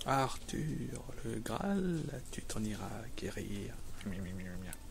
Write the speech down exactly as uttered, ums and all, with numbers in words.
Arthur, le Graal, tu t'en iras guérir. Mia, mia, mia, mia.